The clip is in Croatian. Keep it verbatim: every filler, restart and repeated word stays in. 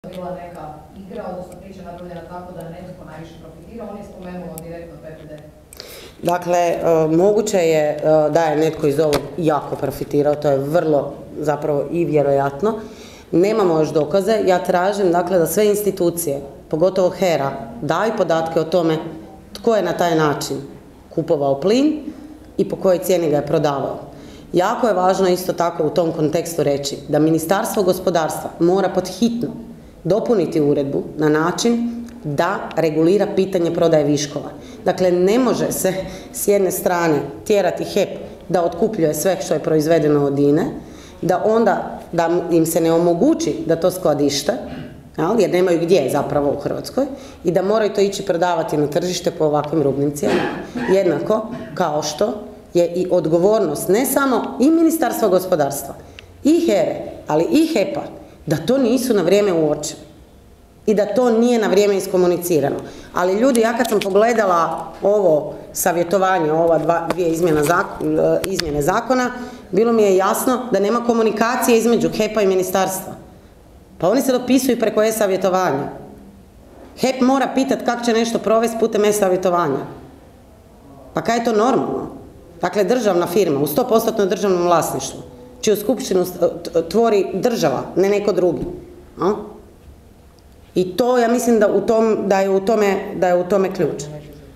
bila neka igra, odnosno priča napravljena tako da netko najviše profitira, on je spomenuo direktno P P D. Dakle, moguće je da je netko iz ovog jako profitirao, to je vrlo zapravo i vjerojatno. Nemamo još dokaze, ja tražim dakle da sve institucije, pogotovo H E R A, daju podatke o tome tko je na taj način kupovao plin i po kojoj cijeni ga je prodavao. Jako je važno isto tako u tom kontekstu reći da Ministarstvo gospodarstva mora pod hitno dopuniti uredbu na način da regulira pitanje prodaje viškova. Dakle, ne može se s jedne strane tjerati H E P da otkupljuje sve što je proizvedeno od I N E, da onda da im se ne omogući da to skladište, jer nemaju gdje zapravo u Hrvatskoj, i da moraju to ići prodavati na tržište po ovakvim rubnim cijenama. Jednako kao što je i odgovornost ne samo i Ministarstva gospodarstva, i H E R A, ali i H E P-a, da to nisu na vrijeme uočili i da to nije na vrijeme iskomunicirano. Ali ljudi, ja kad sam pogledala ovo savjetovanje, ova dva, dvije izmjena zakona, izmjene zakona, bilo mi je jasno da nema komunikacije između H E P-a i ministarstva. Pa oni se dopisuju preko e-savjetovanja. H E P mora pitati kako će nešto provesti putem e-savjetovanja. Pa kaj je to normalno? Dakle, državna firma u sto posto državnom vlasništvu, čiju skupštinu tvori država, ne neko drugi. A? I to, ja mislim da, u tom, da, je u tome, da je u tome ključ.